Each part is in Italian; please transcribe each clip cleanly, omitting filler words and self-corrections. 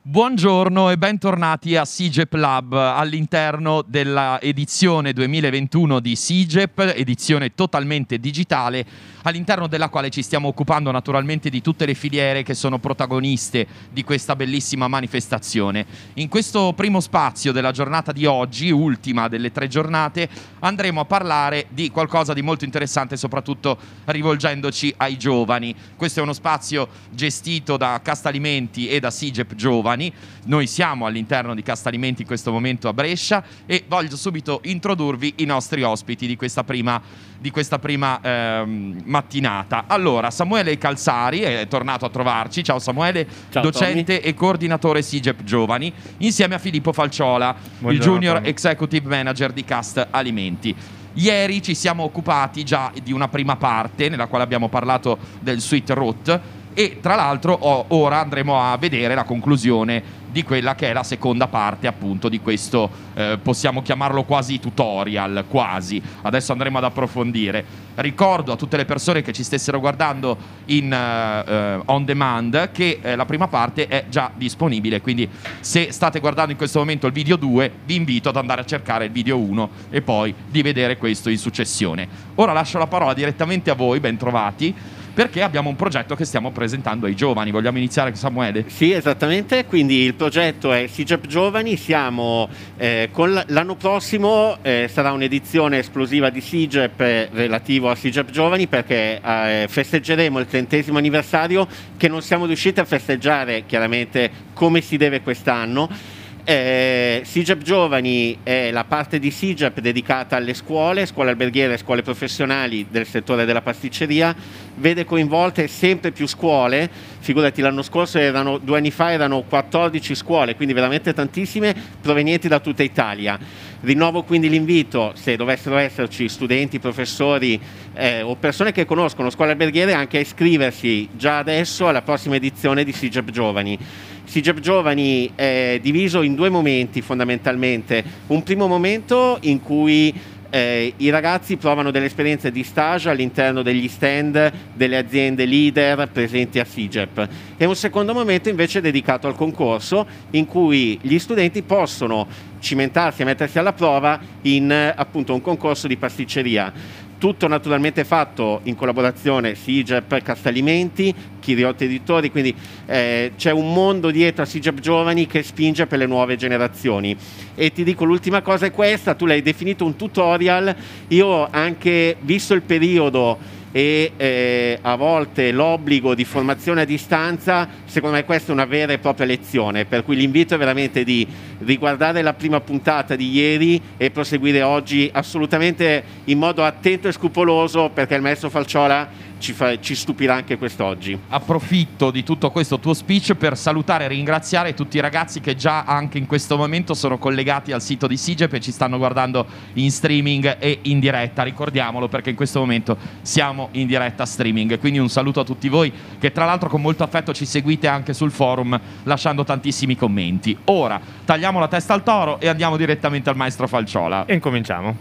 Buongiorno e bentornati a SIGEP Lab all'interno della edizione 2021 di SIGEP, edizione totalmente digitale, all'interno della quale ci stiamo occupando naturalmente di tutte le filiere che sono protagoniste di questa bellissima manifestazione. In questo primo spazio della giornata di oggi, ultima delle 3 giornate, andremo a parlare di qualcosa di molto interessante, soprattutto rivolgendoci ai giovani. Questo è uno spazio gestito da Castalimenti e da SIGEP Giovani. Noi siamo all'interno di Castalimenti in questo momento a Brescia e voglio subito introdurvi i nostri ospiti di questa prima mattinata. Allora, Samuele Calzari è tornato a trovarci. Ciao Samuele, ciao, docente Tommy. e coordinatore SIGEP Giovani, insieme a Filippo Falciola, Buongiorno, il Junior Tommy. Executive Manager di Cast Alimenti. Ieri ci siamo occupati già di una prima parte nella quale abbiamo parlato del Sweet Root e tra l'altro ora andremo a vedere la conclusione di quella che è la seconda parte appunto di questo, possiamo chiamarlo quasi tutorial, quasi. Adesso andremo ad approfondire. Ricordo a tutte le persone che ci stessero guardando in on demand che la prima parte è già disponibile, quindi se state guardando in questo momento il video 2 vi invito ad andare a cercare il video 1 e poi di vedere questo in successione. Ora lascio la parola direttamente a voi, bentrovati, perché abbiamo un progetto che stiamo presentando ai giovani. Vogliamo iniziare con Samuele? Sì, esattamente, quindi il progetto è SIGEP Giovani, siamo con l'anno prossimo sarà un'edizione esplosiva di SIGEP relativo a SIGEP Giovani, perché festeggeremo il 30° anniversario che non siamo riusciti a festeggiare chiaramente come si deve quest'anno. SIGEP Giovani è la parte di SIGEP dedicata alle scuole alberghiere, scuole professionali del settore della pasticceria, vede coinvolte sempre più scuole. Figurati, l'anno scorso 2 anni fa erano 14 scuole, quindi veramente tantissime, provenienti da tutta Italia. Rinnovo quindi l'invito, se dovessero esserci studenti, professori o persone che conoscono scuole alberghiere, anche a iscriversi già adesso alla prossima edizione di SIGEP Giovani. SIGEP Giovani è diviso in 2 momenti fondamentalmente. Un primo momento in cui i ragazzi provano delle esperienze di stage all'interno degli stand delle aziende leader presenti a SIGEP, e un secondo momento invece dedicato al concorso, in cui gli studenti possono cimentarsi e mettersi alla prova in appunto un concorso di pasticceria. Tutto naturalmente fatto in collaborazione SIGEP, Castalimenti, Chiriotti Editori, quindi c'è un mondo dietro a SIGEP Giovani che spinge per le nuove generazioni. E ti dico, l'ultima cosa è questa: tu l'hai definito un tutorial, io anche visto il periodo e a volte l'obbligo di formazione a distanza, secondo me questa è una vera e propria lezione, per cui l'invito è veramente di riguardare la prima puntata di ieri e proseguire oggi assolutamente in modo attento e scrupoloso, perché il maestro Falciola ci stupirà anche quest'oggi. Approfitto di tutto questo tuo speech per salutare e ringraziare tutti i ragazzi che già anche in questo momento sono collegati al sito di SIGEP e ci stanno guardando in streaming e in diretta. Ricordiamolo, perché in questo momento siamo in diretta streaming, quindi un saluto a tutti voi che tra l'altro con molto affetto ci seguite anche sul forum lasciando tantissimi commenti. Ora tagliamo la testa al toro e andiamo direttamente al maestro Falciola. E incominciamo.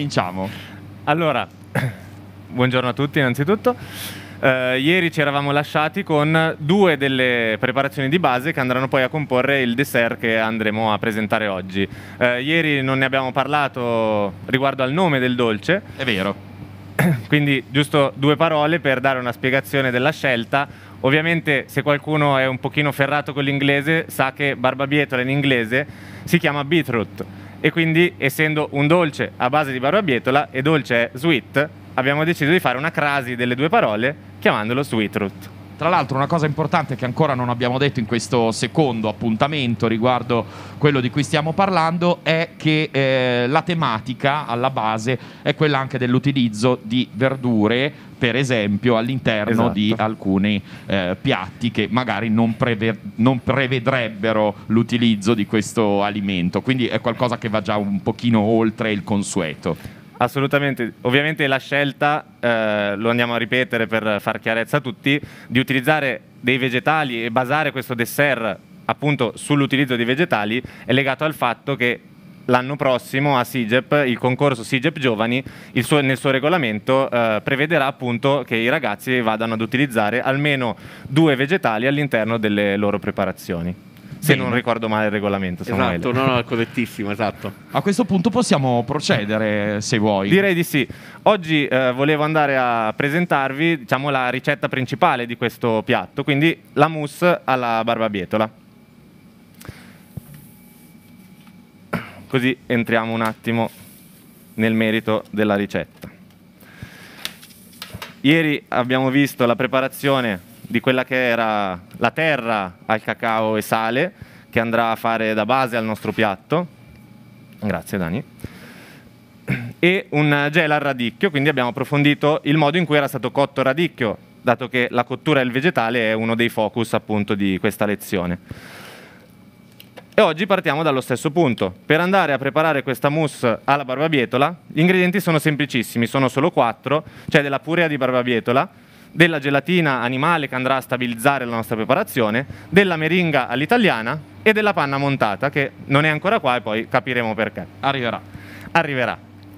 Allora, buongiorno a tutti innanzitutto. Ieri ci eravamo lasciati con 2 delle preparazioni di base che andranno poi a comporre il dessert che andremo a presentare oggi. Ieri non ne abbiamo parlato riguardo al nome del dolce. È vero. Quindi giusto 2 parole per dare una spiegazione della scelta. Ovviamente se qualcuno è un pochino ferrato con l'inglese sa che barbabietola in inglese si chiama beetroot, e quindi essendo un dolce a base di barbabietola e dolce è sweet, abbiamo deciso di fare una crasi delle 2 parole chiamandolo sweet root. Tra l'altro una cosa importante che ancora non abbiamo detto in questo secondo appuntamento riguardo quello di cui stiamo parlando è che la tematica alla base è quella anche dell'utilizzo di verdure, per esempio all'interno di alcuni piatti che magari non prevedrebbero l'utilizzo di questo alimento, quindi è qualcosa che va già un pochino oltre il consueto. Assolutamente, ovviamente la scelta, lo andiamo a ripetere per far chiarezza a tutti, di utilizzare dei vegetali e basare questo dessert appunto sull'utilizzo di vegetali è legato al fatto che l'anno prossimo a SIGEP, il concorso SIGEP Giovani, nel suo regolamento prevederà appunto che i ragazzi vadano ad utilizzare almeno 2 vegetali all'interno delle loro preparazioni. se Bene. non ricordo male il regolamento, Samuele. Esatto, no, è correttissimo, esatto. A questo punto possiamo procedere, se vuoi. Direi di sì. Oggi volevo andare a presentarvi, diciamo, la ricetta principale di questo piatto, quindi la mousse alla barbabietola. Così entriamo un attimo nel merito della ricetta. Ieri abbiamo visto la preparazione di quella che era la terra al cacao e sale, che andrà a fare da base al nostro piatto. Grazie Dani. E un gel al radicchio, quindi abbiamo approfondito il modo in cui era stato cotto il radicchio, dato che la cottura del vegetale è uno dei focus appunto di questa lezione. E oggi partiamo dallo stesso punto. Per andare a preparare questa mousse alla barbabietola, gli ingredienti sono semplicissimi, sono solo 4, c'è della purea di barbabietola, della gelatina animale che andrà a stabilizzare la nostra preparazione, della meringa all'italiana e della panna montata, che non è ancora qua e poi capiremo perché. Arriverà.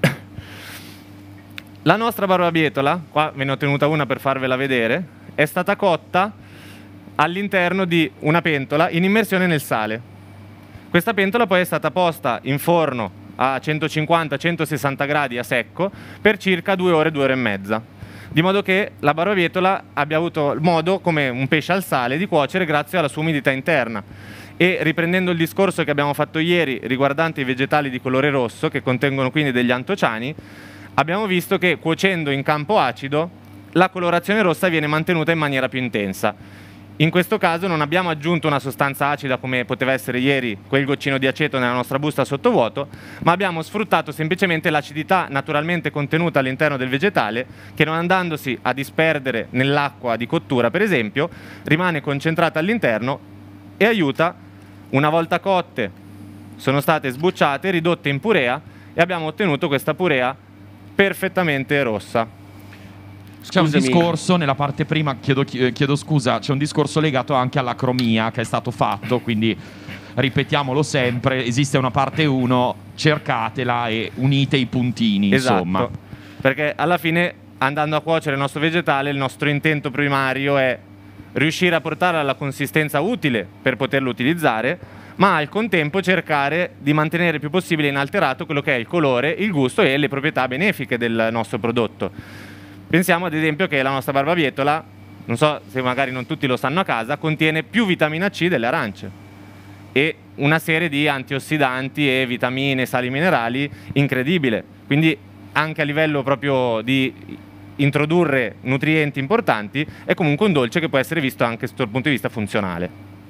La nostra barbabietola, qua ve ne ho tenuta una per farvela vedere, è stata cotta all'interno di una pentola in immersione nel sale. Questa pentola poi è stata posta in forno a 150-160 gradi a secco per circa 2 ore, 2 ore e mezza, di modo che la barbabietola abbia avuto il modo, come un pesce al sale, di cuocere grazie alla sua umidità interna. E riprendendo il discorso che abbiamo fatto ieri riguardante i vegetali di colore rosso, che contengono quindi degli antociani, abbiamo visto che cuocendo in campo acido la colorazione rossa viene mantenuta in maniera più intensa. In questo caso non abbiamo aggiunto una sostanza acida come poteva essere ieri quel goccino di aceto nella nostra busta sottovuoto, ma abbiamo sfruttato semplicemente l'acidità naturalmente contenuta all'interno del vegetale, che non andandosi a disperdere nell'acqua di cottura per esempio, rimane concentrata all'interno e aiuta, una volta cotte, sono state sbucciate, ridotte in purea e abbiamo ottenuto questa purea perfettamente rossa. C'è un Scusami. discorso nella parte prima, chiedo scusa, c'è un discorso legato anche alla cromia che è stato fatto, quindi ripetiamolo sempre, esiste una parte 1, cercatela e unite i puntini, Esatto, insomma. perché alla fine, andando a cuocere il nostro vegetale, il nostro intento primario è riuscire a portarlo alla consistenza utile per poterlo utilizzare, ma al contempo cercare di mantenere il più possibile inalterato quello che è il colore, il gusto e le proprietà benefiche del nostro prodotto. Pensiamo ad esempio che la nostra barbabietola, non so se magari non tutti lo sanno a casa, contiene più vitamina C delle arance e una serie di antiossidanti e vitamine, sali minerali incredibile. Quindi anche a livello proprio di introdurre nutrienti importanti è comunque un dolce che può essere visto anche dal punto di vista funzionale.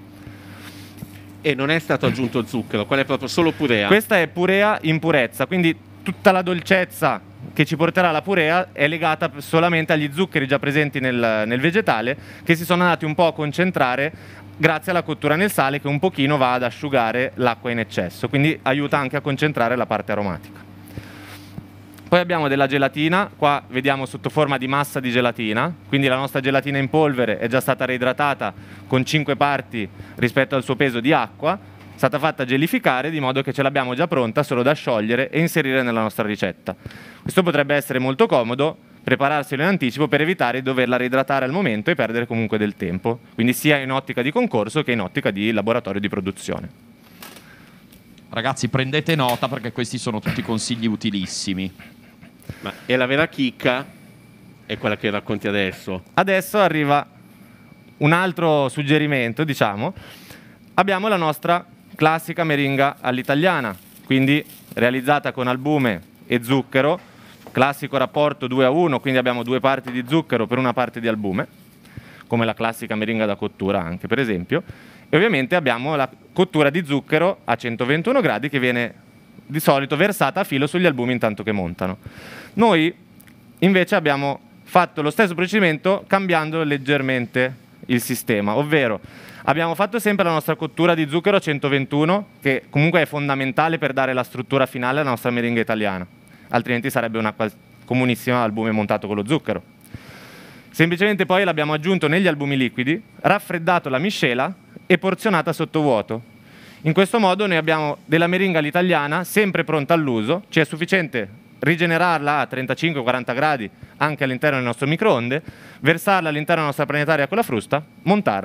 E non è stato aggiunto zucchero, quella è proprio solo purea. Questa è purea in purezza, quindi tutta la dolcezza che ci porterà la purea è legata solamente agli zuccheri già presenti nel vegetale, che si sono andati un po' a concentrare grazie alla cottura nel sale, che un pochino va ad asciugare l'acqua in eccesso, quindi aiuta anche a concentrare la parte aromatica. Poi abbiamo della gelatina, qua vediamo sotto forma di massa di gelatina, quindi la nostra gelatina in polvere è già stata reidratata con 5 parti rispetto al suo peso di acqua, è stata fatta gelificare di modo che ce l'abbiamo già pronta solo da sciogliere e inserire nella nostra ricetta. Questo potrebbe essere molto comodo, prepararselo in anticipo per evitare di doverla reidratare al momento e perdere comunque del tempo, quindi sia in ottica di concorso che in ottica di laboratorio di produzione. Ragazzi, prendete nota perché questi sono tutti consigli utilissimi. E la vera chicca è quella che racconti adesso. Adesso arriva un altro suggerimento, diciamo. Abbiamo la nostra classica meringa all'italiana, quindi realizzata con albume e zucchero, classico rapporto 2:1, quindi abbiamo 2 parti di zucchero per 1 parte di albume, come la classica meringa da cottura anche per esempio, e ovviamente abbiamo la cottura di zucchero a 121 gradi che viene di solito versata a filo sugli albumi intanto che montano. Noi invece abbiamo fatto lo stesso procedimento cambiando leggermente il sistema, ovvero abbiamo fatto sempre la nostra cottura di zucchero a 121, che comunque è fondamentale per dare la struttura finale alla nostra meringa italiana, altrimenti sarebbe una comunissima albume montato con lo zucchero. Semplicemente poi l'abbiamo aggiunto negli albumi liquidi, raffreddato la miscela e porzionata sottovuoto. In questo modo noi abbiamo della meringa all'italiana sempre pronta all'uso, ci è sufficiente rigenerarla a 35-40 gradi anche all'interno del nostro microonde, versarla all'interno della nostra planetaria con la frusta, montarla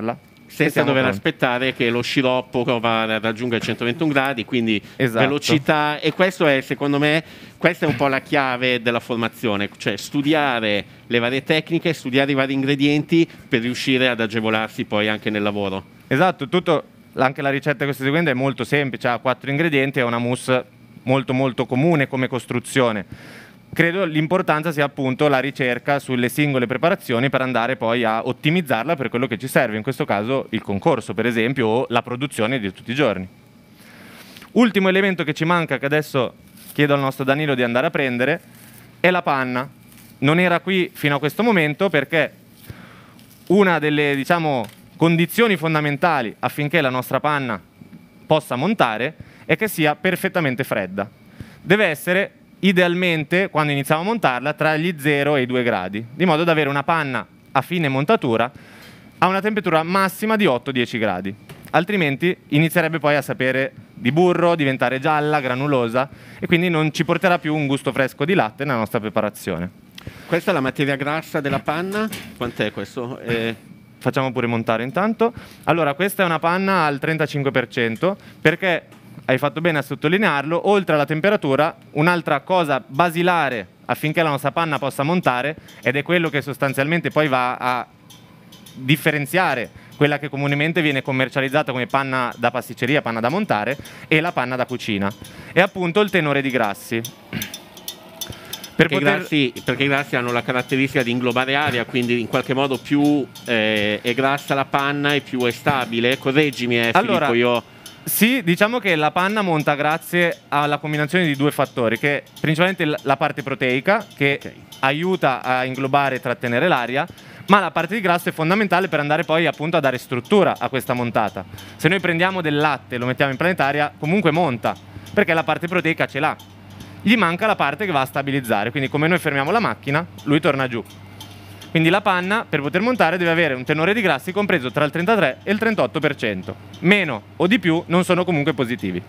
senza dover pronti. aspettare che lo sciroppo raggiunga i 121 gradi, quindi Esatto. velocità. E questo è, secondo me, questa è un po' la chiave della formazione, cioè studiare le varie tecniche, studiare i vari ingredienti per riuscire ad agevolarsi poi anche nel lavoro. Esatto, anche la ricetta che sto seguendo è molto semplice, ha 4 ingredienti, è una mousse molto molto comune come costruzione. Credo l'importanza sia appunto la ricerca sulle singole preparazioni per andare poi a ottimizzarla per quello che ci serve, in questo caso il concorso per esempio, o la produzione di tutti i giorni. Ultimo elemento che ci manca, che adesso chiedo al nostro Danilo di andare a prendere, è la panna. Non era qui fino a questo momento perché una delle, diciamo, condizioni fondamentali affinché la nostra panna possa montare è che sia perfettamente fredda. Deve essere idealmente, quando iniziamo a montarla, tra gli 0 e i 2 gradi, di modo da avere una panna a fine montatura a una temperatura massima di 8-10 gradi. Altrimenti inizierebbe poi a sapere di burro, diventare gialla, granulosa, e quindi non ci porterà più un gusto fresco di latte nella nostra preparazione. Questa è la materia grassa della panna? Quant'è questo? Facciamo pure montare intanto. Allora, questa è una panna al 35%, perché hai fatto bene a sottolinearlo, oltre alla temperatura, un'altra cosa basilare affinché la nostra panna possa montare, ed è quello che sostanzialmente poi va a differenziare quella che comunemente viene commercializzata come panna da pasticceria, panna da montare, e la panna da cucina, è appunto il tenore di grassi. Perché i grassi hanno la caratteristica di inglobare aria, quindi in qualche modo più è grassa la panna e più è stabile. Correggimi, allora, Filippo, io... Sì, diciamo che la panna monta grazie alla combinazione di 2 fattori, che principalmente la parte proteica, che aiuta a inglobare e trattenere l'aria, ma la parte di grasso è fondamentale per andare poi appunto a dare struttura a questa montata. Se noi prendiamo del latte e lo mettiamo in planetaria, comunque monta, perché la parte proteica ce l'ha. Gli manca la parte che va a stabilizzare, quindi come noi fermiamo la macchina, lui torna giù. Quindi la panna, per poter montare, deve avere un tenore di grassi compreso tra il 33 e il 38%. Meno o di più non sono comunque positivi.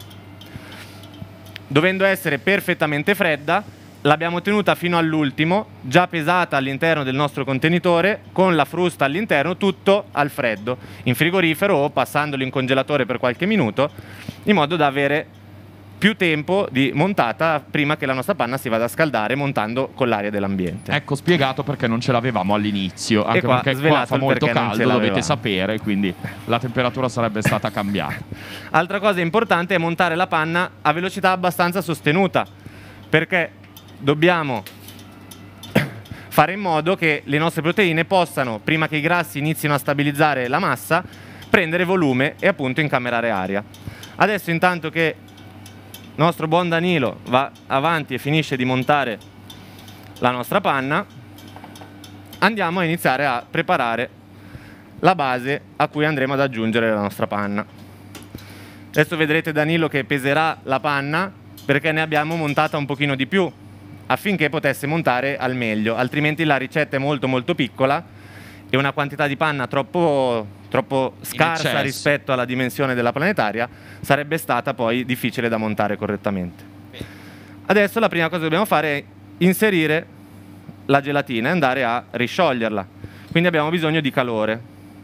Dovendo essere perfettamente fredda, l'abbiamo tenuta fino all'ultimo, già pesata all'interno del nostro contenitore, con la frusta all'interno, tutto al freddo, in frigorifero o passandolo in congelatore per qualche minuto, in modo da avere più tempo di montata prima che la nostra panna si vada a scaldare montando con l'aria dell'ambiente. Ecco spiegato perché non ce l'avevamo all'inizio, anche qua, perché qua fa molto non caldo, dovete sapere, quindi la temperatura sarebbe stata cambiata. Altra cosa importante è montare la panna a velocità abbastanza sostenuta, perché dobbiamo fare in modo che le nostre proteine possano, prima che i grassi inizino a stabilizzare la massa, prendere volume e appunto incamerare aria. Adesso, intanto che il nostro buon Danilo va avanti e finisce di montare la nostra panna, andiamo a iniziare a preparare la base a cui andremo ad aggiungere la nostra panna. Adesso vedrete Danilo che peserà la panna, perché ne abbiamo montata un pochino di più affinché potesse montare al meglio, altrimenti la ricetta è molto molto piccola e una quantità di panna troppo scarsa rispetto alla dimensione della planetaria sarebbe stata poi difficile da montare correttamente. Adesso la prima cosa che dobbiamo fare è inserire la gelatina e andare a riscioglierla, quindi abbiamo bisogno di calore.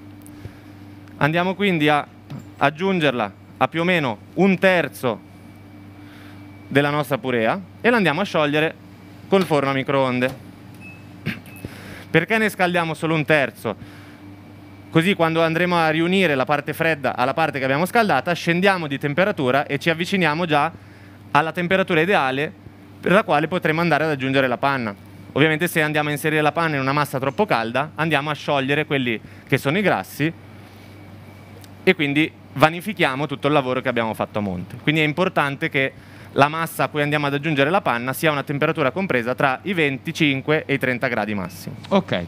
Andiamo quindi a aggiungerla a più o meno 1/3 della nostra purea e la andiamo a sciogliere col forno a microonde. Perché ne scaldiamo solo 1/3? Così quando andremo a riunire la parte fredda alla parte che abbiamo scaldata, scendiamo di temperatura e ci avviciniamo già alla temperatura ideale per la quale potremo andare ad aggiungere la panna. Ovviamente se andiamo a inserire la panna in una massa troppo calda, andiamo a sciogliere quelli che sono i grassi e quindi vanifichiamo tutto il lavoro che abbiamo fatto a monte. Quindi è importante che la massa a cui andiamo ad aggiungere la panna sia a una temperatura compresa tra i 25 e i 30 gradi massimi. Ok.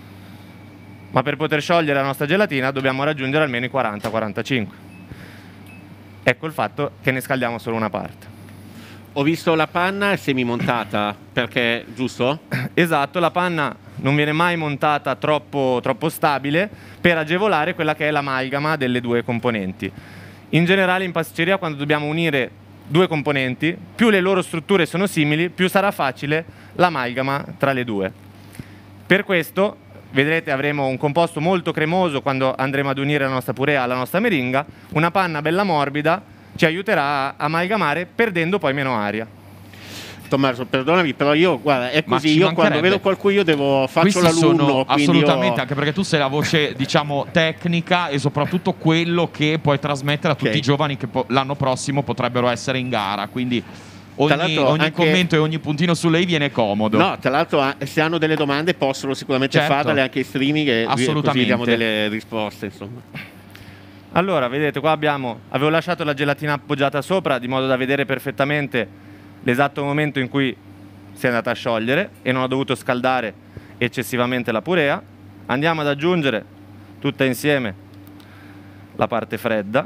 Ma per poter sciogliere la nostra gelatina dobbiamo raggiungere almeno i 40-45. Ecco il fatto che ne scaldiamo solo una parte. Ho visto la panna semimontata, perché, giusto? Esatto, la panna non viene mai montata troppo stabile per agevolare quella che è l'amalgama delle 2 componenti. In generale in pasticceria, quando dobbiamo unire 2 componenti, più le loro strutture sono simili, più sarà facile l'amalgama tra le 2. Per questo vedrete avremo un composto molto cremoso quando andremo ad unire la nostra purea alla nostra meringa. Una panna bella morbida ci aiuterà a amalgamare perdendo poi meno aria. Tommaso, perdonami, però io, guarda, è Ma così, ci io quando mancherebbe. vedo qualcuno io faccio Questi l'alunno, sono quindi assolutamente, anche perché tu sei la voce, diciamo, tecnica e soprattutto quello che puoi trasmettere a tutti Ok. i giovani che l'anno prossimo potrebbero essere in gara, quindi Tra l'altro ogni anche- commento e ogni puntino su lei viene comodo. No, tra l'altro se hanno delle domande possono sicuramente Certo. farle anche in streaming e così Assolutamente. diamo delle risposte, insomma. Allora, vedete, qua avevo lasciato la gelatina appoggiata sopra di modo da vedere perfettamente l'esatto momento in cui si è andata a sciogliere e non ho dovuto scaldare eccessivamente la purea. Andiamo ad aggiungere tutta insieme la parte fredda.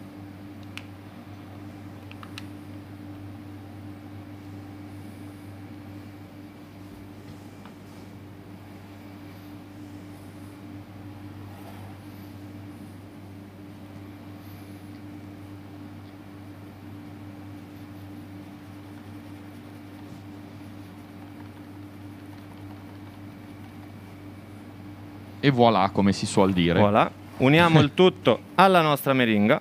E voilà, come si suol dire. Voilà. Uniamo il tutto alla nostra meringa.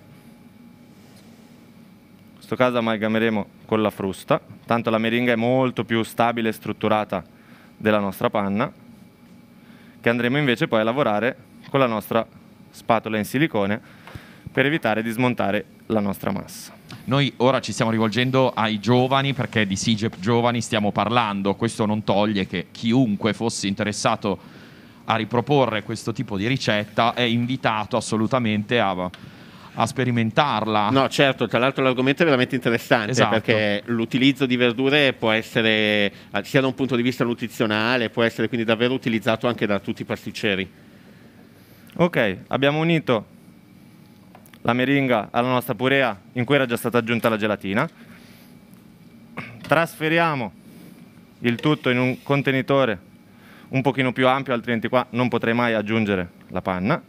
In questo caso amalgameremo con la frusta, tanto la meringa è molto più stabile e strutturata della nostra panna, che andremo invece poi a lavorare con la nostra spatola in silicone per evitare di smontare la nostra massa. Noi ora ci stiamo rivolgendo ai giovani perché di SIGEP giovani stiamo parlando. Questo non toglie che chiunque fosse interessato a riproporre questo tipo di ricetta è invitato assolutamente a sperimentarla. No, certo, tra l'altro l'argomento è veramente interessante, Esatto. perché l'utilizzo di verdure può essere, sia da un punto di vista nutrizionale, può essere quindi davvero utilizzato anche da tutti i pasticceri. Ok, abbiamo unito la meringa alla nostra purea in cui era già stata aggiunta la gelatina. Trasferiamo il tutto in un contenitore un pochino più ampio, altrimenti qua non potrei mai aggiungere la panna.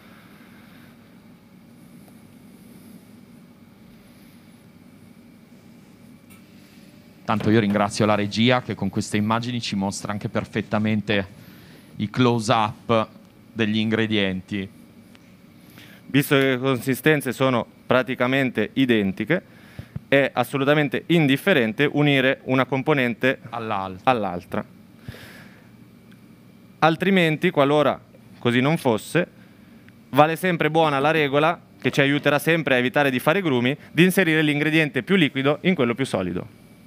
Tanto io ringrazio la regia che con queste immagini ci mostra anche perfettamente i close-up degli ingredienti. Visto che le consistenze sono praticamente identiche, è assolutamente indifferente unire una componente all'altra. Altrimenti, qualora così non fosse, vale sempre buona la regola, che ci aiuterà sempre a evitare di fare grumi, di inserire l'ingrediente più liquido in quello più solido.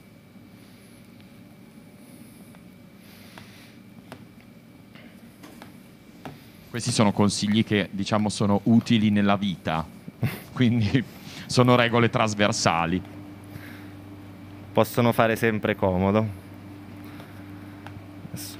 Questi sono consigli che, diciamo, sono utili nella vita, quindi sono regole trasversali. Possono fare sempre comodo. Adesso.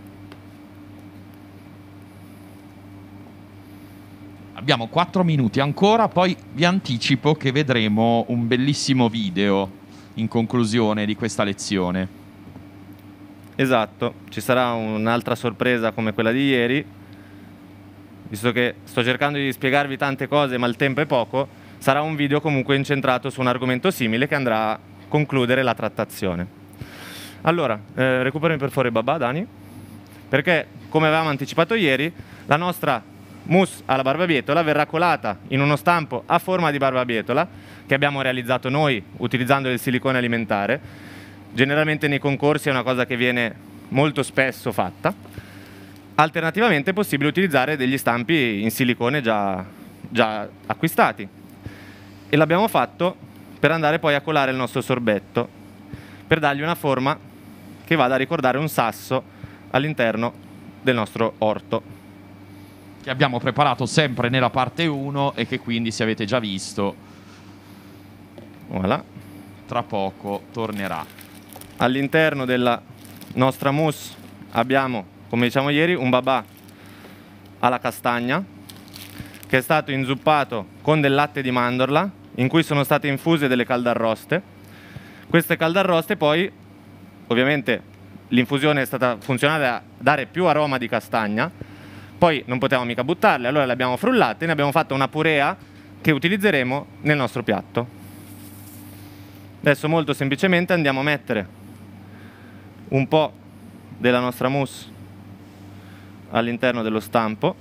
Abbiamo 4 minuti ancora, poi vi anticipo che vedremo un bellissimo video in conclusione di questa lezione. Esatto, ci sarà un'altra sorpresa come quella di ieri. Visto che sto cercando di spiegarvi tante cose ma il tempo è poco, sarà un video comunque incentrato su un argomento simile che andrà a concludere la trattazione. Allora, recuperami per favore babà, Dani, perché come avevamo anticipato ieri, la nostra mousse alla barbabietola verrà colata in uno stampo a forma di barbabietola che abbiamo realizzato noi utilizzando il silicone alimentare. Generalmente nei concorsi è una cosa che viene molto spesso fatta. Alternativamente è possibile utilizzare degli stampi in silicone già acquistati e l'abbiamo fatto per andare poi a colare il nostro sorbetto per dargli una forma che vada a ricordare un sasso all'interno del nostro orto, Che abbiamo preparato sempre nella parte 1 e che quindi, se avete già visto, voilà. tra poco tornerà. All'interno della nostra mousse abbiamo, come diciamo ieri, un babà alla castagna che è stato inzuppato con del latte di mandorla in cui sono state infuse delle caldarroste. Queste caldarroste poi, ovviamente l'infusione è stata funzionale a dare più aroma di castagna, poi non potevamo mica buttarle, allora le abbiamo frullate e ne abbiamo fatto una purea che utilizzeremo nel nostro piatto. Adesso molto semplicemente andiamo a mettere un po' della nostra mousse all'interno dello stampo.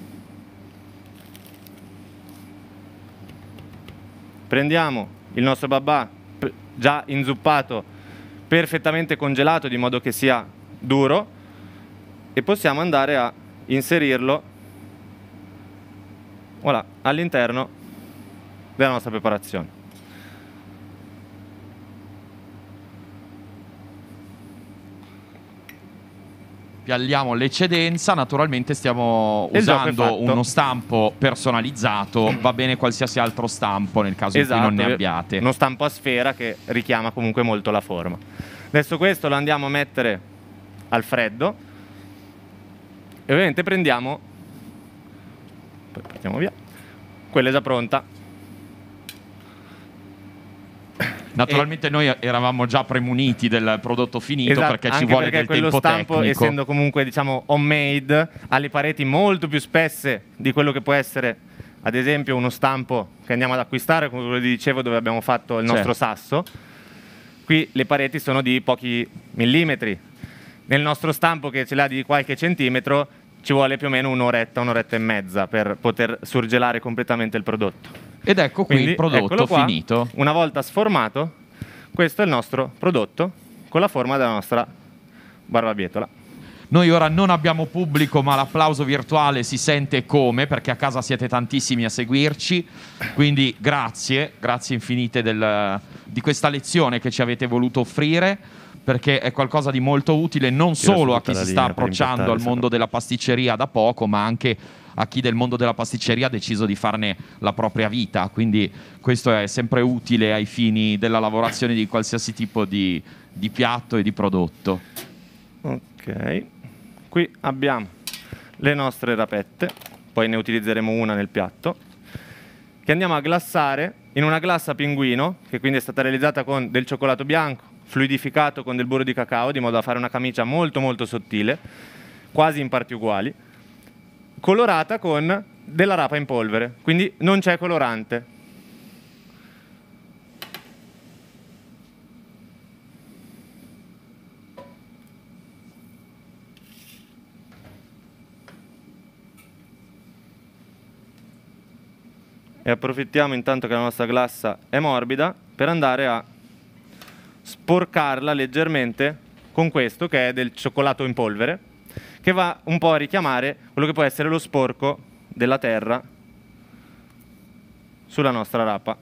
Prendiamo il nostro babà già inzuppato, perfettamente congelato di modo che sia duro, e possiamo andare a inserirlo, voilà, all'interno della nostra preparazione. Pialliamo l'eccedenza, naturalmente stiamo Il gioco è usando fatto. uno stampo personalizzato, va bene qualsiasi altro stampo nel caso in cui non ne abbiate. Uno stampo a sfera che richiama comunque molto la forma. Adesso questo lo andiamo a mettere al freddo e ovviamente prendiamo, poi partiamo via, quella è già pronta. Naturalmente noi eravamo già premuniti del prodotto finito, Esatto, perché ci anche vuole perché del quello tempo stampo, tecnico. essendo comunque diciamo homemade, ha le pareti molto più spesse di quello che può essere ad esempio uno stampo che andiamo ad acquistare, come ve lo dicevo, dove abbiamo fatto il nostro sasso. Qui le pareti sono di pochi millimetri. Nel nostro stampo, che ce l'ha di qualche centimetro, ci vuole più o meno un'oretta e mezza per poter surgelare completamente il prodotto. Ed ecco qui Quindi, il prodotto eccolo qua. finito. Una volta sformato, questo è il nostro prodotto con la forma della nostra barbabietola. Noi ora non abbiamo pubblico, ma l'applauso virtuale si sente come, perché a casa siete tantissimi a seguirci, quindi grazie infinite di questa lezione che ci avete voluto offrire, perché è qualcosa di molto utile non solo a chi si sta approcciando al mondo della pasticceria da poco, ma anche a chi del mondo della pasticceria ha deciso di farne la propria vita, quindi questo è sempre utile ai fini della lavorazione di qualsiasi tipo di piatto e di prodotto. Ok, qui abbiamo le nostre rapette, poi ne utilizzeremo una nel piatto, che andiamo a glassare in una glassa pinguino, che quindi è stata realizzata con del cioccolato bianco, fluidificato con del burro di cacao, di modo da fare una camicia molto molto sottile, quasi in parti uguali, colorata con della rapa in polvere, quindi non c'è colorante. E approfittiamo intanto che la nostra glassa è morbida per andare a sporcarla leggermente con questo, che è del cioccolato in polvere, che va un po' a richiamare quello che può essere lo sporco della terra sulla nostra rapa.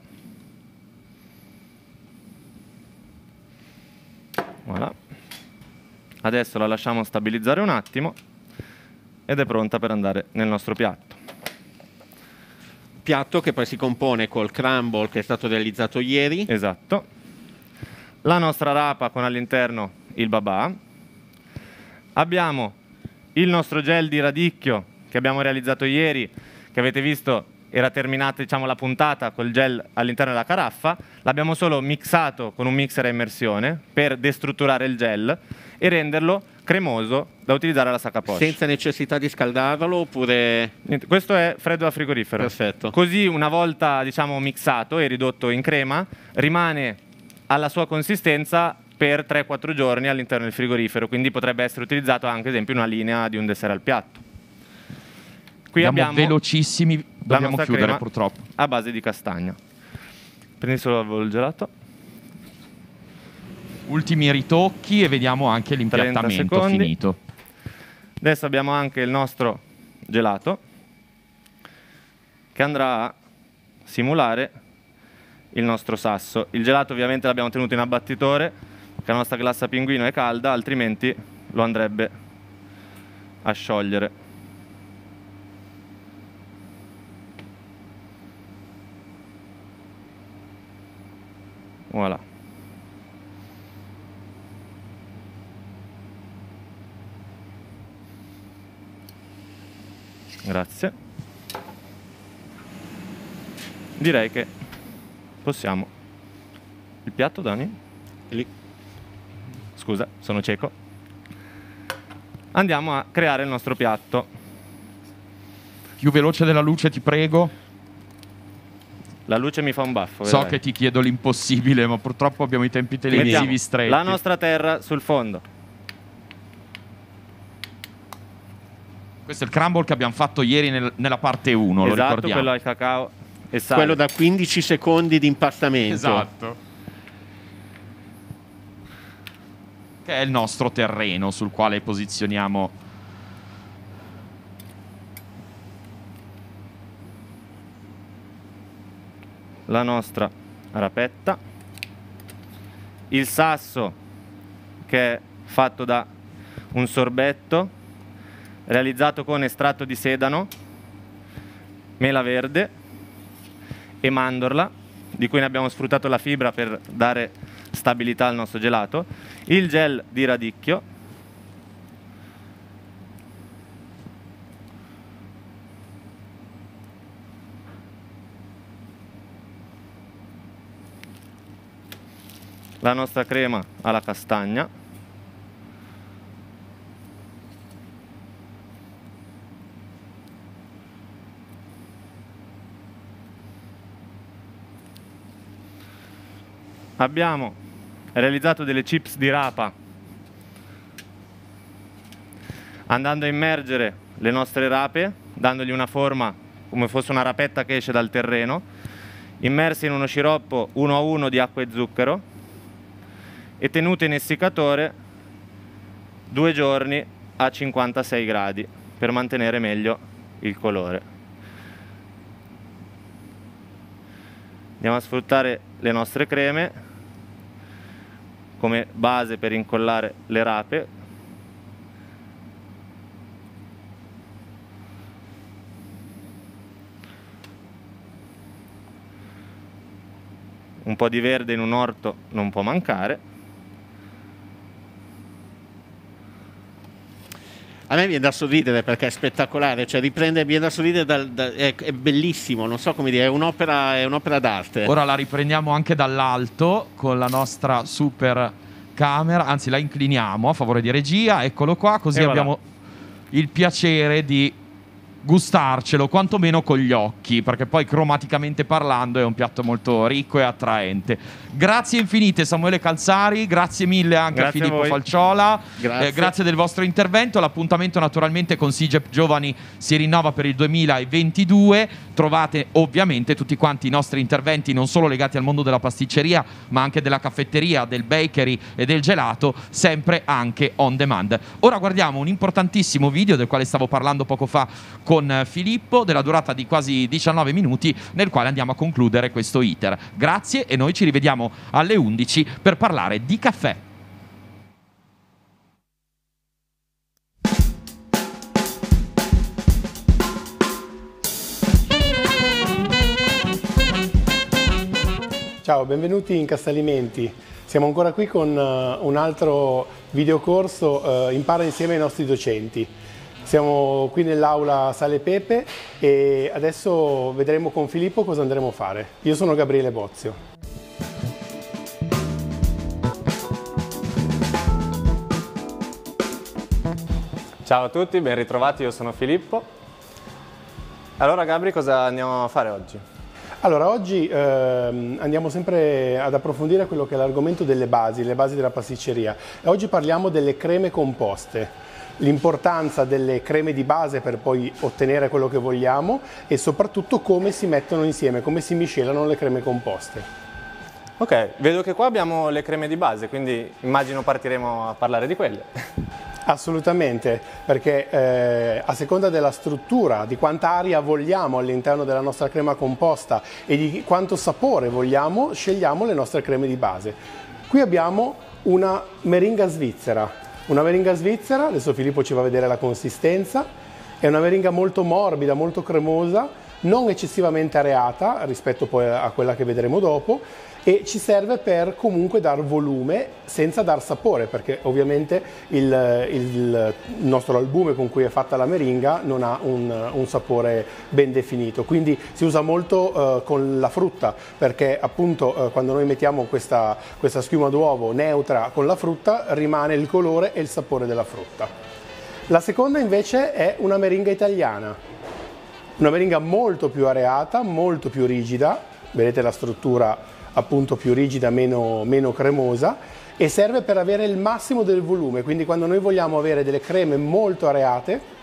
Voilà. Adesso la lasciamo stabilizzare un attimo ed è pronta per andare nel nostro piatto. Piatto che poi si compone col crumble che è stato realizzato ieri. Esatto. La nostra rapa con all'interno il babà. Abbiamo il nostro gel di radicchio che abbiamo realizzato ieri, che avete visto era terminata, diciamo, la puntata col gel all'interno della caraffa. L'abbiamo solo mixato con un mixer a immersione per destrutturare il gel e renderlo cremoso da utilizzare alla sacca poche. Senza necessità di scaldarlo oppure... Niente, questo è freddo da frigorifero. Perfetto. Così una volta, diciamo, mixato e ridotto in crema, rimane alla sua consistenza per 3-4 giorni all'interno del frigorifero, quindi potrebbe essere utilizzato anche, ad esempio, una linea di un dessert al piatto. Qui abbiamo velocissimi, dobbiamo nostra chiudere crema purtroppo. a base di castagna. Prendi solo al volo il gelato. Ultimi ritocchi e vediamo anche 30 l'impiattamento secondi. finito. Adesso abbiamo anche il nostro gelato che andrà a simulare il nostro sasso. Il gelato ovviamente l'abbiamo tenuto in abbattitore perché la nostra glassa pinguino è calda, altrimenti lo andrebbe a sciogliere. Voilà. Grazie. Direi che possiamo. Il piatto, Dani? Lì. Scusa, sono cieco. Andiamo a creare il nostro piatto. Più veloce della luce, ti prego. La luce mi fa un baffo. So vedrai. che ti chiedo l'impossibile, ma purtroppo abbiamo i tempi televisivi Mettiamo stretti. la nostra terra sul fondo. Questo è il crumble che abbiamo fatto ieri nella parte 1, lo Esatto, ricordiamo. quello al cacao e sale. Quello da 15 secondi di impastamento. Esatto. Che è il nostro terreno sul quale posizioniamo la nostra rapetta. Il sasso, che è fatto da un sorbetto realizzato con estratto di sedano, mela verde e mandorla, di cui ne abbiamo sfruttato la fibra per dare stabilità al nostro gelato. Il gel di radicchio, la nostra crema alla castagna, abbiamo realizzato delle chips di rapa andando a immergere le nostre rape, dandogli una forma come fosse una rapetta che esce dal terreno, immerse in uno sciroppo 1 a 1 di acqua e zucchero e tenute in essiccatore 2 giorni a 56 gradi per mantenere meglio il colore. Andiamo a sfruttare le nostre creme come base per incollare le rape. Un po' di verde in un orto non può mancare. A me viene da sorridere perché è spettacolare, cioè viene da sorridere, è bellissimo, non so come dire, è un'opera d'arte. Ora la riprendiamo anche dall'alto con la nostra super camera, anzi la incliniamo a favore di regia, eccolo qua, così abbiamo il piacere di gustarcelo quantomeno con gli occhi, perché poi cromaticamente parlando è un piatto molto ricco e attraente. Grazie infinite Samuele Calzari, grazie mille anche a Filippo Falciola, grazie del vostro intervento. L'appuntamento naturalmente con SIGEP Giovani si rinnova per il 2022. Trovate ovviamente tutti quanti i nostri interventi, non solo legati al mondo della pasticceria ma anche della caffetteria, del bakery e del gelato, sempre anche on demand. Ora guardiamo un importantissimo video del quale stavo parlando poco fa con Filippo, della durata di quasi 19 minuti, nel quale andiamo a concludere questo iter. Grazie e noi ci rivediamo alle 11 per parlare di caffè. Ciao, benvenuti in Castalimenti. Siamo ancora qui con un altro videocorso Impara insieme ai nostri docenti. Siamo qui nell'aula Sale Pepe e adesso vedremo con Filippo cosa andremo a fare. Io sono Gabriele Bozio. Ciao a tutti, ben ritrovati, io sono Filippo. Allora Gabri, cosa andiamo a fare oggi? Allora, oggi andiamo sempre ad approfondire quello che è l'argomento delle basi, le basi della pasticceria. E oggi parliamo delle creme composte, l'importanza delle creme di base per poi ottenere quello che vogliamo e soprattutto come si mettono insieme, come si miscelano le creme composte. Ok, vedo che qua abbiamo le creme di base, quindi immagino partiremo a parlare di quelle. Assolutamente, perché a seconda della struttura, di quanta aria vogliamo all'interno della nostra crema composta e di quanto sapore vogliamo, scegliamo le nostre creme di base. Qui abbiamo una meringa svizzera. Una meringa svizzera, adesso Filippo ci va a vedere la consistenza, è una meringa molto morbida, molto cremosa, non eccessivamente areata rispetto poi a quella che vedremo dopo, e ci serve per comunque dar volume senza dar sapore, perché ovviamente il nostro albume con cui è fatta la meringa non ha un sapore ben definito, quindi si usa molto con la frutta, perché appunto quando noi mettiamo questa schiuma d'uovo neutra con la frutta rimane il colore e il sapore della frutta. La seconda invece è una meringa italiana, una meringa molto più areata, molto più rigida, vedete la struttura appunto più rigida, meno cremosa, e serve per avere il massimo del volume, quindi quando noi vogliamo avere delle creme molto areate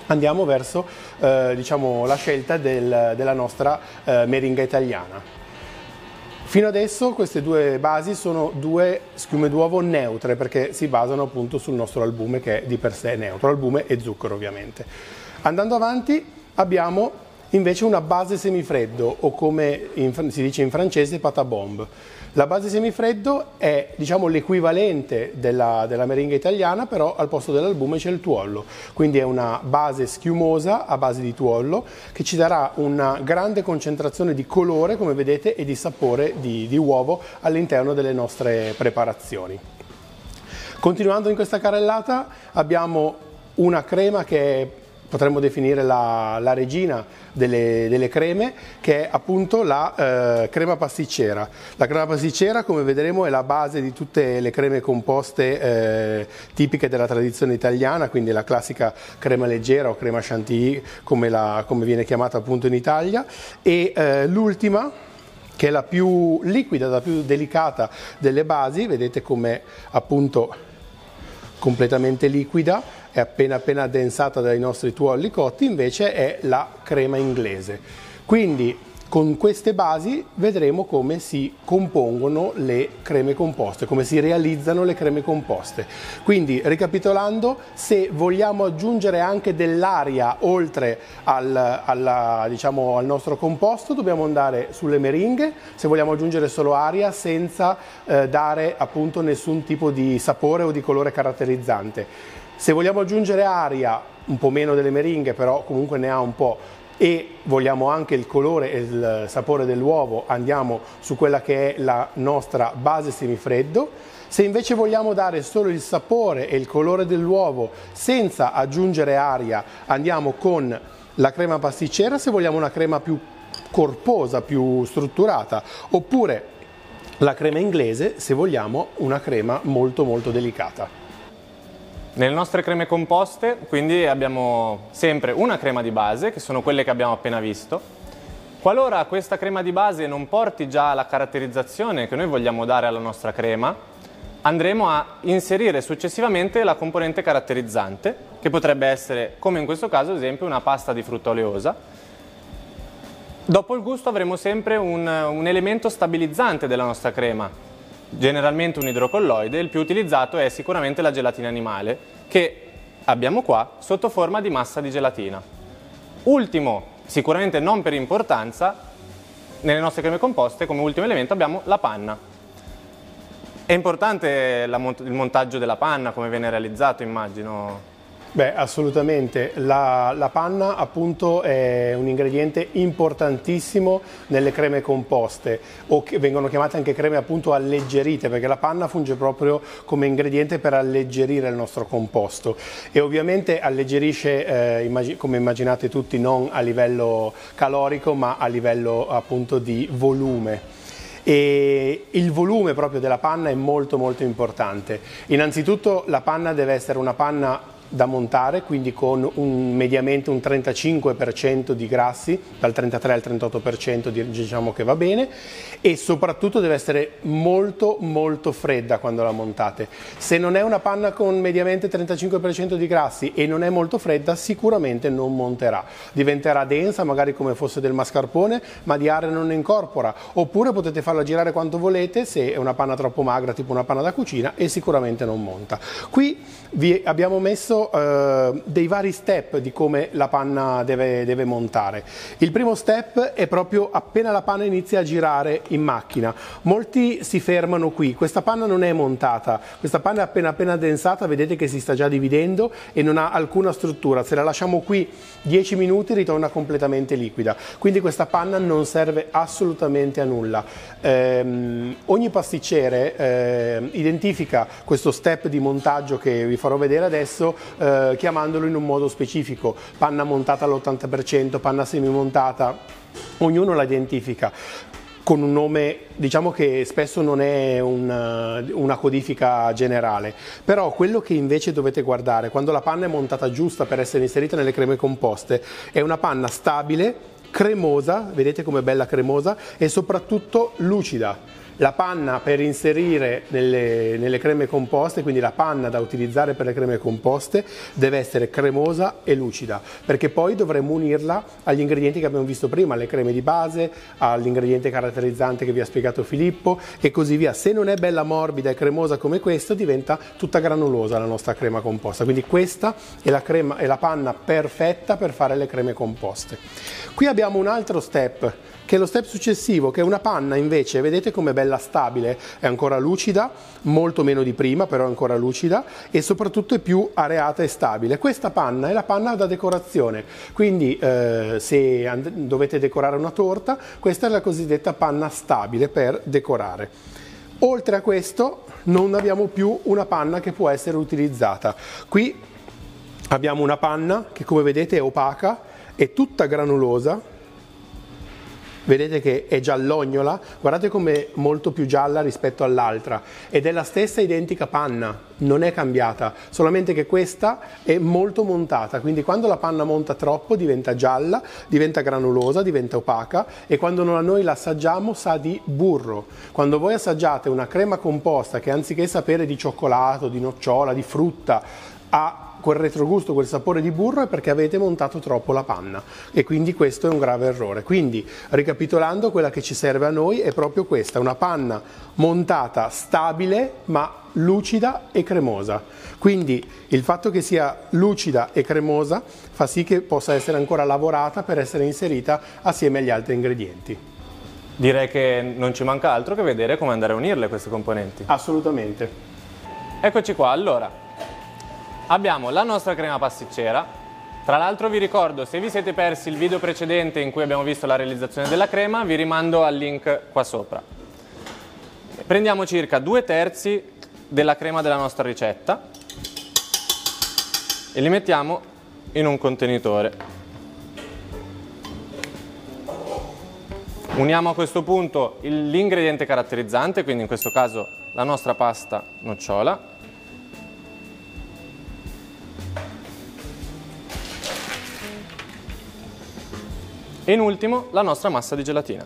andiamo verso diciamo, la scelta della nostra meringa italiana. Fino adesso queste due basi sono due schiume d'uovo neutre perché si basano appunto sul nostro albume che è di per sé neutro, albume e zucchero ovviamente. Andando avanti abbiamo invece una base semifreddo o come si dice in francese pâte à bombe. La base semifreddo è diciamo l'equivalente della meringa italiana, però al posto dell'albume c'è il tuorlo, quindi è una base schiumosa a base di tuorlo che ci darà una grande concentrazione di colore come vedete e di sapore di uovo all'interno delle nostre preparazioni. Continuando in questa carrellata abbiamo una crema che è, potremmo definire la regina delle creme, che è appunto la crema pasticcera. La crema pasticcera, come vedremo, è la base di tutte le creme composte tipiche della tradizione italiana, quindi la classica crema leggera o crema chantilly, come viene chiamata appunto in Italia, e l'ultima, che è la più liquida, la più delicata delle basi, vedete com'è appunto completamente liquida, è appena addensata dai nostri tuorli cotti, invece è la crema inglese. Quindi con queste basi vedremo come si compongono le creme composte, come si realizzano le creme composte. Quindi ricapitolando, se vogliamo aggiungere anche dell'aria oltre diciamo, al nostro composto, dobbiamo andare sulle meringhe. Se vogliamo aggiungere solo aria senza dare appunto nessun tipo di sapore o di colore caratterizzante. Se vogliamo aggiungere aria, un po' meno delle meringhe, però comunque ne ha un po', e vogliamo anche il colore e il sapore dell'uovo, andiamo su quella che è la nostra base semifreddo. Se invece vogliamo dare solo il sapore e il colore dell'uovo senza aggiungere aria, andiamo con la crema pasticcera se vogliamo una crema più corposa, più strutturata, oppure la crema inglese se vogliamo una crema molto delicata. Nelle nostre creme composte quindi abbiamo sempre una crema di base, che sono quelle che abbiamo appena visto. Qualora questa crema di base non porti già la caratterizzazione che noi vogliamo dare alla nostra crema, andremo a inserire successivamente la componente caratterizzante, che potrebbe essere, come in questo caso, ad esempio, una pasta di frutta oleosa. Dopo il gusto avremo sempre un elemento stabilizzante della nostra crema, generalmente un idrocolloide. Il più utilizzato è sicuramente la gelatina animale, che abbiamo qua sotto forma di massa di gelatina. Ultimo, sicuramente non per importanza, nelle nostre creme composte come ultimo elemento abbiamo la panna. È importante il montaggio della panna, come viene realizzato, immagino. Beh, assolutamente. La panna appunto è un ingrediente importantissimo nelle creme composte, o che vengono chiamate anche creme appunto alleggerite, perché la panna funge proprio come ingrediente per alleggerire il nostro composto e ovviamente alleggerisce, come immaginate tutti, non a livello calorico ma a livello appunto di volume. E il volume proprio della panna è molto importante. Innanzitutto la panna deve essere una panna da montare, quindi con mediamente un 35% di grassi, dal 33 al 38% diciamo che va bene, e soprattutto deve essere molto fredda quando la montate. Se non è una panna con mediamente 35% di grassi e non è molto fredda, sicuramente non monterà. Diventerà densa, magari come fosse del mascarpone, ma di aria non ne incorpora. Oppure potete farla girare quanto volete, se è una panna troppo magra, tipo una panna da cucina, e sicuramente non monta. Qui vi abbiamo messo dei vari step di come la panna deve montare. Il primo step è proprio appena la panna inizia a girare in macchina. Molti si fermano qui. Questa panna non è montata, questa panna è appena addensata, vedete che si sta già dividendo e non ha alcuna struttura. Se la lasciamo qui 10 minuti ritorna completamente liquida, quindi questa panna non serve assolutamente a nulla. Ogni pasticcere identifica questo step di montaggio che vi farò vedere adesso, chiamandolo in un modo specifico: panna montata all'80%, panna semimontata. Ognuno la identifica con un nome, diciamo che spesso non è una codifica generale, però quello che invece dovete guardare quando la panna è montata giusta per essere inserita nelle creme composte è una panna stabile, cremosa, vedete com'è bella cremosa, e soprattutto lucida. La panna per inserire nelle creme composte, quindi la panna da utilizzare per le creme composte, deve essere cremosa e lucida, perché poi dovremo unirla agli ingredienti che abbiamo visto prima, alle creme di base, all'ingrediente caratterizzante che vi ha spiegato Filippo e così via. Se non è bella morbida e cremosa come questo, diventa tutta granulosa la nostra crema composta. Quindi questa è la panna perfetta per fare le creme composte. Qui abbiamo un altro step, che è lo step successivo, che è una panna invece, vedete com'è bella stabile, è ancora lucida, molto meno di prima, però è ancora lucida e soprattutto è più areata e stabile. Questa panna è la panna da decorazione, quindi se dovete decorare una torta, questa è la cosiddetta panna stabile per decorare. Oltre a questo non abbiamo più una panna che può essere utilizzata. Qui abbiamo una panna che, come vedete, è opaca, è tutta granulosa. Vedete che è giallognola, guardate com'è molto più gialla rispetto all'altra ed è la stessa identica panna, non è cambiata, solamente che questa è molto montata, quindi quando la panna monta troppo diventa gialla, diventa granulosa, diventa opaca e quando noi la assaggiamo sa di burro. Quando voi assaggiate una crema composta che anziché sapere di cioccolato, di nocciola, di frutta, ha quel retrogusto, quel sapore di burro, è perché avete montato troppo la panna e quindi questo è un grave errore. Quindi, ricapitolando, quella che ci serve a noi è proprio questa, una panna montata stabile ma lucida e cremosa. Quindi il fatto che sia lucida e cremosa fa sì che possa essere ancora lavorata per essere inserita assieme agli altri ingredienti. Direi che non ci manca altro che vedere come andare a unirle queste componenti. Assolutamente. Eccoci qua, allora. Abbiamo la nostra crema pasticcera. Tra l'altro vi ricordo, se vi siete persi il video precedente in cui abbiamo visto la realizzazione della crema, vi rimando al link qua sopra. Prendiamo circa 2/3 della crema della nostra ricetta e li mettiamo in un contenitore. Uniamo a questo punto l'ingrediente caratterizzante, quindi in questo caso la nostra pasta nocciola. E in ultimo la nostra massa di gelatina.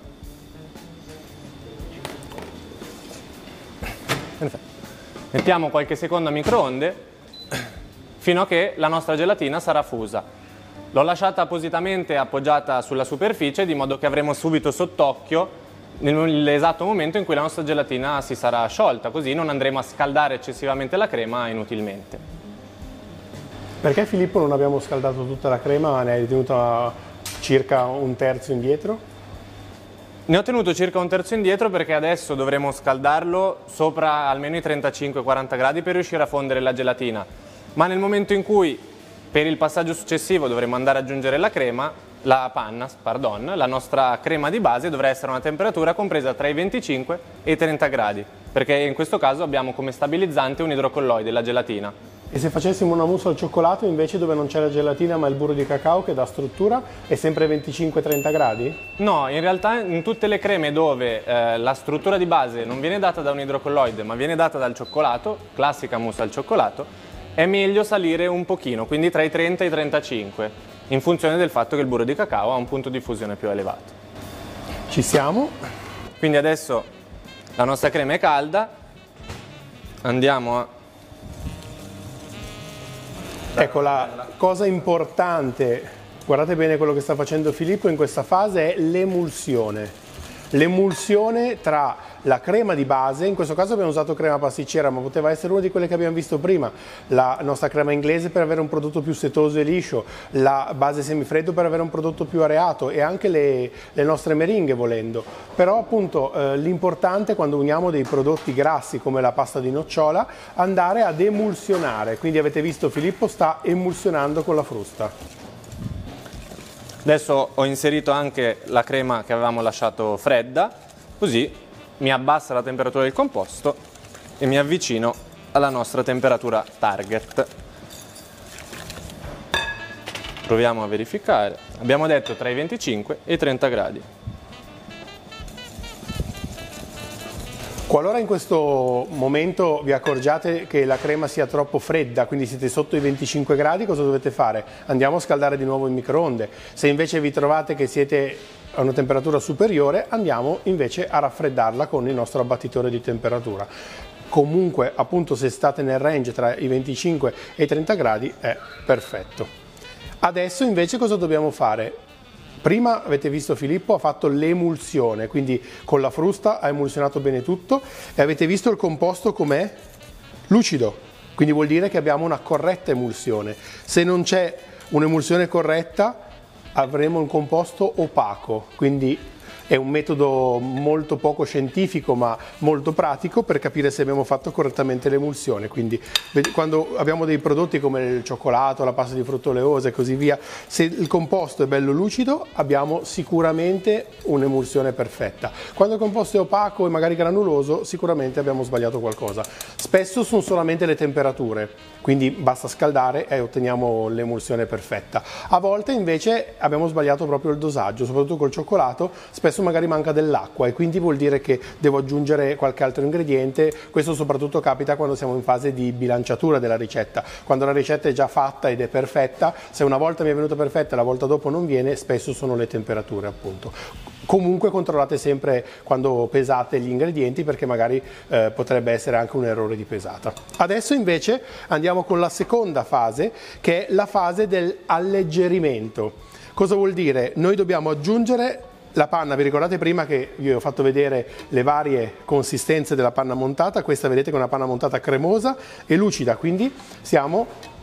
Perfetto. Mettiamo qualche secondo a microonde fino a che la nostra gelatina sarà fusa. L'ho lasciata appositamente appoggiata sulla superficie di modo che avremo subito sott'occhio nell'esatto momento in cui la nostra gelatina si sarà sciolta, così non andremo a scaldare eccessivamente la crema inutilmente. Perché, Filippo, non abbiamo scaldato tutta la crema ma ne hai tenuta circa 1/3 indietro? Ne ho tenuto circa 1/3 indietro perché adesso dovremo scaldarlo sopra almeno i 35-40 gradi per riuscire a fondere la gelatina, ma nel momento in cui per il passaggio successivo dovremo andare ad aggiungere la panna, la nostra crema di base dovrà essere a una temperatura compresa tra i 25 e i 30 gradi, perché in questo caso abbiamo come stabilizzante un idrocolloide, la gelatina. E se facessimo una mousse al cioccolato invece, dove non c'è la gelatina ma il burro di cacao che dà struttura, è sempre 25-30 gradi? No, in realtà in tutte le creme dove la struttura di base non viene data da un idrocolloide ma viene data dal cioccolato, classica mousse al cioccolato, è meglio salire un pochino, quindi tra i 30 e i 35, in funzione del fatto che il burro di cacao ha un punto di fusione più elevato. Ci siamo. Quindi adesso la nostra crema è calda, andiamo a... Ecco, la cosa importante, guardate bene quello che sta facendo Filippo in questa fase, è l'emulsione. L'emulsione tra la crema di base, in questo caso abbiamo usato crema pasticcera, ma poteva essere una di quelle che abbiamo visto prima, la nostra crema inglese per avere un prodotto più setoso e liscio, la base semifreddo per avere un prodotto più areato e anche le nostre meringhe volendo. Però appunto l'importante quando uniamo dei prodotti grassi come la pasta di nocciola, andare ad emulsionare, quindi avete visto Filippo sta emulsionando con la frusta. Adesso ho inserito anche la crema che avevamo lasciato fredda, così mi abbassa la temperatura del composto e mi avvicino alla nostra temperatura target. Proviamo a verificare. Abbiamo detto tra i 25 e i 30 gradi. Qualora in questo momento vi accorgiate che la crema sia troppo fredda, quindi siete sotto i 25 gradi, cosa dovete fare? Andiamo a scaldare di nuovo il microonde. Se invece vi trovate che siete a una temperatura superiore, andiamo invece a raffreddarla con il nostro abbattitore di temperatura. Comunque, appunto, se state nel range tra i 25 e i 30 gradi è perfetto. Adesso invece cosa dobbiamo fare? Prima avete visto Filippo ha fatto l'emulsione, quindi con la frusta ha emulsionato bene tutto e avete visto il composto com'è? Lucido, quindi vuol dire che abbiamo una corretta emulsione. Se non c'è un'emulsione corretta avremo un composto opaco, quindi è un metodo molto poco scientifico ma molto pratico per capire se abbiamo fatto correttamente l'emulsione. Quindi quando abbiamo dei prodotti come il cioccolato, la pasta di frutta oleosa e così via, se il composto è bello lucido abbiamo sicuramente un'emulsione perfetta. Quando il composto è opaco e magari granuloso sicuramente abbiamo sbagliato qualcosa. Spesso sono solamente le temperature, quindi basta scaldare e otteniamo l'emulsione perfetta. A volte invece abbiamo sbagliato proprio il dosaggio, soprattutto col cioccolato, spesso magari manca dell'acqua e quindi vuol dire che devo aggiungere qualche altro ingrediente. Questo soprattutto capita quando siamo in fase di bilanciatura della ricetta, quando la ricetta è già fatta ed è perfetta. Se una volta mi è venuta perfetta e la volta dopo non viene, spesso sono le temperature, appunto. Comunque controllate sempre quando pesate gli ingredienti, perché magari potrebbe essere anche un errore di pesata. Adesso invece andiamo con la seconda fase, che è la fase dell'alleggerimento. Cosa vuol dire? Noi dobbiamo aggiungere la panna. Vi ricordate prima che vi ho fatto vedere le varie consistenze della panna montata? Questa vedete che è una panna montata cremosa e lucida, quindi siamo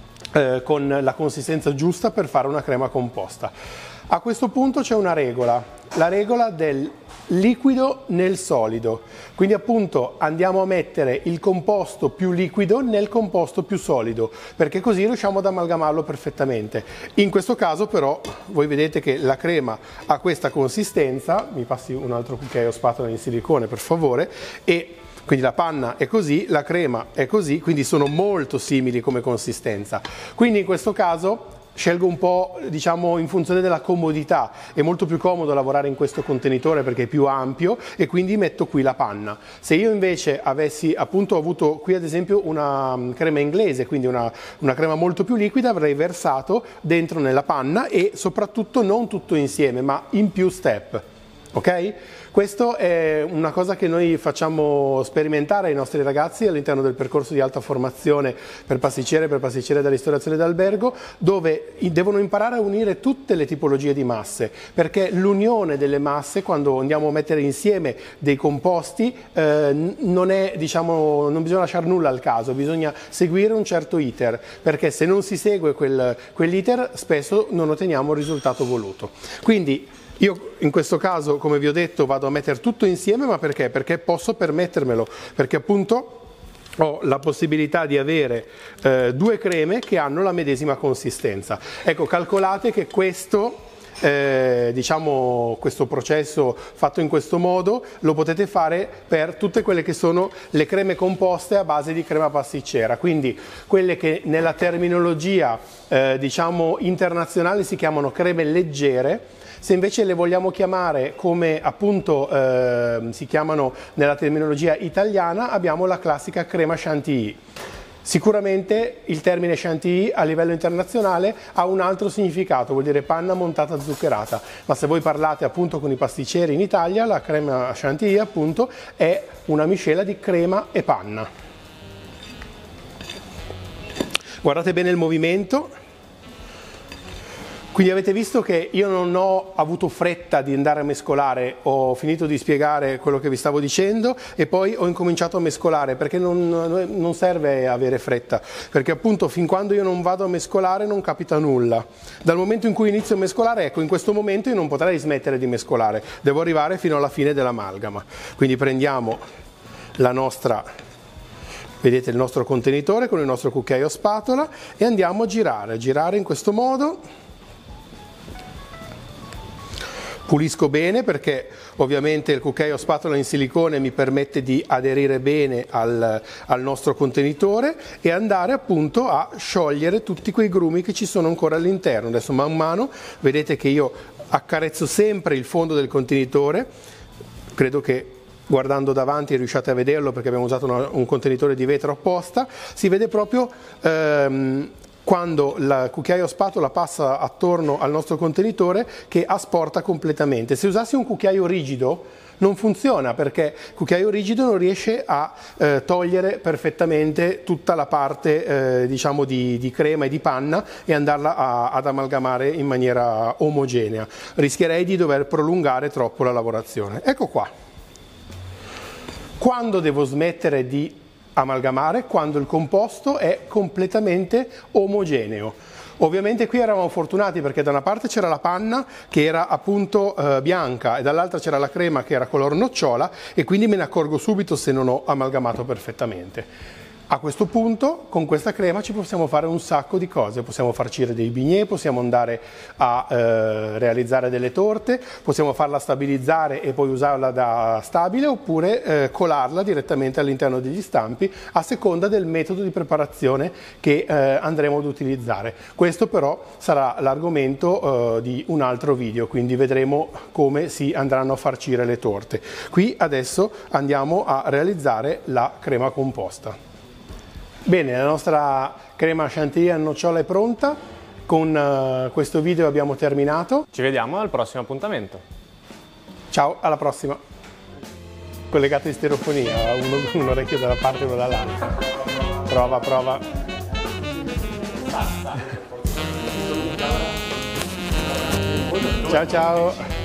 con la consistenza giusta per fare una crema composta. A questo punto c'è una regola, la regola del liquido nel solido, quindi appunto andiamo a mettere il composto più liquido nel composto più solido, perché così riusciamo ad amalgamarlo perfettamente. In questo caso però voi vedete che la crema ha questa consistenza, mi passi un altro cucchiaio spatola in silicone per favore, e quindi la panna è così, la crema è così, quindi sono molto simili come consistenza. Quindi in questo caso scelgo un po', diciamo, in funzione della comodità. È molto più comodo lavorare in questo contenitore perché è più ampio e quindi metto qui la panna. Se io invece avessi appunto avuto qui ad esempio una crema inglese, quindi una crema molto più liquida, avrei versato dentro nella panna e soprattutto non tutto insieme ma in più step. Ok? Questo è una cosa che noi facciamo sperimentare ai nostri ragazzi all'interno del percorso di alta formazione per pasticcere da ristorazione d'albergo, dove devono imparare a unire tutte le tipologie di masse, perché l'unione delle masse, quando andiamo a mettere insieme dei composti, non è, diciamo, non bisogna lasciare nulla al caso, bisogna seguire un certo iter, perché se non si segue quell'iter spesso non otteniamo il risultato voluto. Quindi io in questo caso, come vi ho detto, vado a mettere tutto insieme, ma perché? Perché posso permettermelo, perché appunto ho la possibilità di avere due creme che hanno la medesima consistenza. Ecco, calcolate che questo diciamo questo processo fatto in questo modo lo potete fare per tutte quelle che sono le creme composte a base di crema pasticcera, quindi quelle che nella terminologia diciamo internazionale si chiamano creme leggere. Se invece le vogliamo chiamare come appunto si chiamano nella terminologia italiana, abbiamo la classica crema chantilly. Sicuramente il termine chantilly a livello internazionale ha un altro significato, vuol dire panna montata zuccherata, ma se voi parlate appunto con i pasticceri in Italia, la crema chantilly appunto è una miscela di crema e panna. Guardate bene il movimento. Quindi avete visto che io non ho avuto fretta di andare a mescolare, ho finito di spiegare quello che vi stavo dicendo e poi ho incominciato a mescolare, perché non serve avere fretta, perché appunto fin quando io non vado a mescolare non capita nulla. Dal momento in cui inizio a mescolare, ecco, in questo momento io non potrei smettere di mescolare, devo arrivare fino alla fine dell'amalgama. Quindi prendiamo la nostra, vedete, il nostro contenitore con il nostro cucchiaio spatola e andiamo a girare in questo modo. Pulisco bene perché ovviamente il cucchiaio spatola in silicone mi permette di aderire bene al nostro contenitore e andare appunto a sciogliere tutti quei grumi che ci sono ancora all'interno. Adesso man mano vedete che io accarezzo sempre il fondo del contenitore, credo che guardando davanti riusciate a vederlo perché abbiamo usato un contenitore di vetro apposta, si vede proprio quando il cucchiaio spatola passa attorno al nostro contenitore che asporta completamente. Se usassi un cucchiaio rigido non funziona, perché il cucchiaio rigido non riesce a togliere perfettamente tutta la parte diciamo di crema e di panna e andarla ad amalgamare in maniera omogenea. Rischierei di dover prolungare troppo la lavorazione. Ecco qua. Quando devo smettere di amalgamare? Quando il composto è completamente omogeneo. Ovviamente qui eravamo fortunati perché da una parte c'era la panna che era appunto bianca e dall'altra c'era la crema che era color nocciola, e quindi me ne accorgo subito se non ho amalgamato perfettamente. A questo punto con questa crema ci possiamo fare un sacco di cose, possiamo farcire dei bignè, possiamo andare a realizzare delle torte, possiamo farla stabilizzare e poi usarla da stabile, oppure colarla direttamente all'interno degli stampi a seconda del metodo di preparazione che andremo ad utilizzare. Questo però sarà l'argomento di un altro video, quindi vedremo come si andranno a farcire le torte. Qui adesso andiamo a realizzare la crema composta. Bene, la nostra crema chantilly a nocciola è pronta, con questo video abbiamo terminato. Ci vediamo al prossimo appuntamento. Ciao, alla prossima. Collegato in stereofonia, un orecchio da una parte e uno dall'altra. Prova. Ciao.